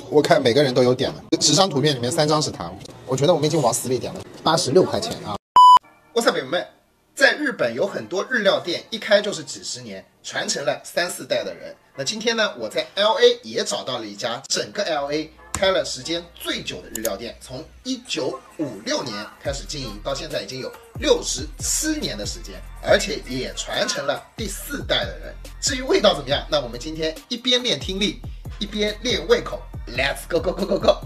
我看每个人都有点了，10张图片里面3张是他，我觉得我们已经往死里点了，86块钱啊！哇塞，朋友们，在日本有很多日料店，一开就是几十年，传承了3、4代的人。那今天呢，我在 LA 也找到了一家整个 LA 开了时间最久的日料店，从1956年开始经营，到现在已经有67年的时间，而且也传承了第4代的人。至于味道怎么样，那我们今天一边练听力，一边练胃口 ，Let's go go go go go！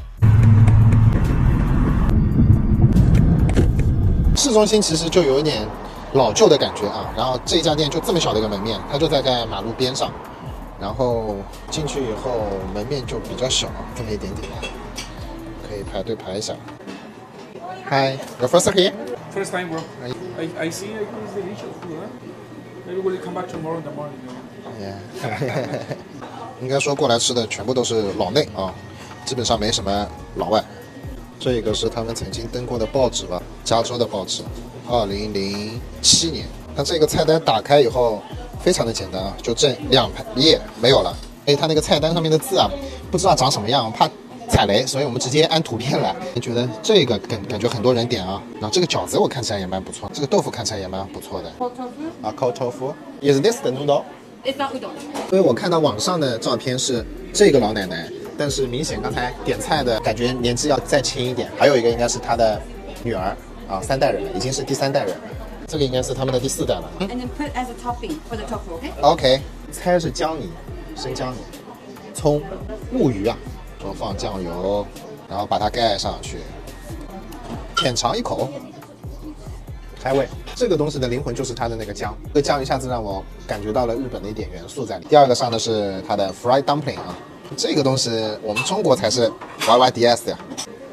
市中心其实就有一点老旧的感觉啊，然后这家店就这么小的一个门面，它就在马路边上。然后进去以后，门面就比较小，这么一点点，可以排队排一下。Hi, your first here? First time, bro. I see it is delicious food, huh? Maybe we'll come back tomorrow in the morning. Yeah. 应该说过来吃的全部都是老内啊，基本上没什么老外。这个是他们曾经登过的报纸吧，加州的报纸，2007年。那这个菜单打开以后。非常的简单啊，就这2页没有了。它那个菜单上面的字啊，不知道长什么样，怕踩雷，所以我们直接按图片来。觉得这个感觉很多人点啊。然后这个饺子我看起来也蛮不错，这个豆腐看起来也蛮不错的。啊 ，cold tofu。Is this the noodle? It's not udon. 因为我看到网上的照片是这个老奶奶，但是明显刚才点菜的感觉年纪要再轻一点。还有一个应该是她的女儿啊，3代人了，已经是第3代人了。这个应该是他们的第4代了。 And then put as a topping for the tofu, okay? OK， 猜是姜泥，生姜泥、葱、木鱼啊，然后放酱油，然后把它盖上去，舔尝一口，开胃。这个东西的灵魂就是它的那个姜，这个姜一下子让我感觉到了日本的一点元素在里。第二个上的是它的 fried dumpling 啊，这个东西我们中国才是 YYDS 呀。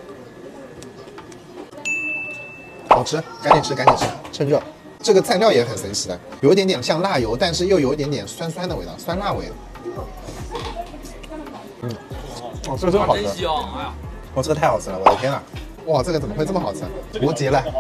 好吃，赶紧吃，赶紧吃，趁热。这个蘸料也很神奇的，有一点点像辣油，但是又有一点点酸酸的味道，酸辣味。哦，这个真好吃！哦，这个太好吃了，我的天呐！哇，这个怎么会这么好吃？无极了！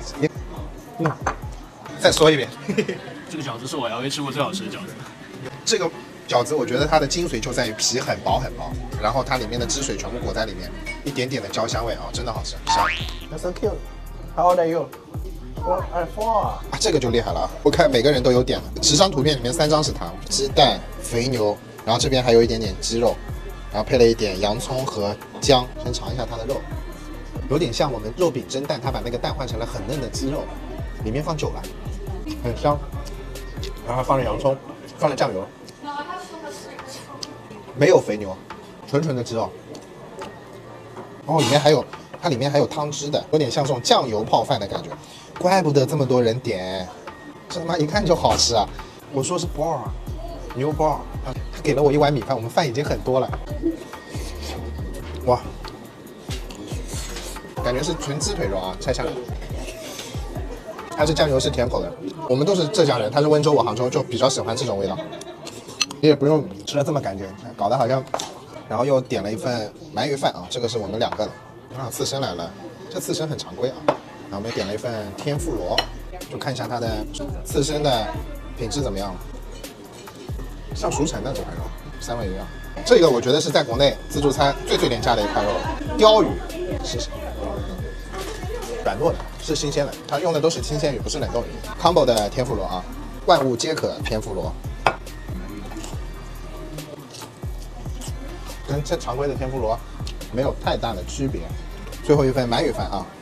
再说一遍， 这个饺子是我 LA 吃过最好吃的饺子。 这个饺子我觉得它的精髓就在于皮很薄很薄，然后它里面的汁水全部裹在里面，一点点的焦香味啊，真的好吃，香。That's so cute. How old are you? 4. 啊，这个就厉害了啊！我看每个人都有点了，10张图片里面3张是他，鸡蛋、肥牛，然后这边还有一点点鸡肉，然后配了一点洋葱和姜。先尝一下它的肉，有点像我们肉饼蒸蛋，它把那个蛋换成了很嫩的鸡肉，里面放久了，很香。然后放了洋葱，放了酱油，没有肥牛，纯纯的鸡肉。哦，它里面还有汤汁的，有点像这种酱油泡饭的感觉，怪不得这么多人点，这他妈一看就好吃啊！我说是 bar， 牛 bar， 他给了我1碗米饭，我们饭已经很多了。哇，感觉是纯鸡腿肉啊，拆下来，它是酱油是甜口的。我们都是浙江人，他是温州，我杭州，就比较喜欢这种味道，你也不用吃的这么干净，搞得好像。然后又点了一份鳗鱼饭啊，这个是我们2个的。啊，刺身来了，这刺身很常规啊。然后我们点了一份天妇罗，就看一下它的刺身的品质怎么样。像熟成的这块肉，3文鱼啊，这个我觉得是在国内自助餐最廉价的一块肉。鲷鱼，试试，软糯的，是新鲜的，它用的都是新鲜鱼，不是冷冻鱼。Combo 的天妇罗啊，万物皆可天妇罗，跟这常规的天妇罗没有太大的区别。最后一份鳗鱼饭啊，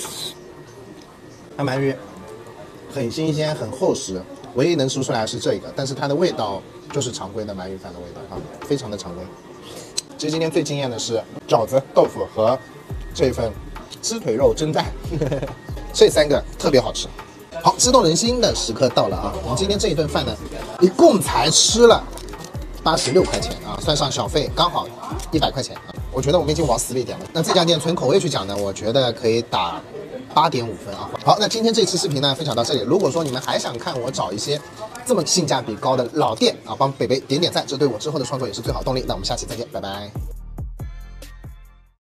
它鳗鱼很新鲜，很厚实，唯一能吃出来是这个，但是它的味道就是常规的鳗鱼饭的味道啊，非常的常规。其实今天最惊艳的是饺子、豆腐和这份鸡腿肉蒸蛋，这3个特别好吃。好，激动人心的时刻到了啊！我们今天这一顿饭呢，一共才吃了86块钱啊，算上小费刚好100块钱啊。我觉得我们已经往死里点了。那这家店纯口味去讲呢，我觉得可以打8.5分啊。好，那今天这期视频呢分享到这里。如果说你们还想看我找一些这么性价比高的老店啊，帮北北点点赞，这对我之后的创作也是最好动力。那我们下期再见，拜拜。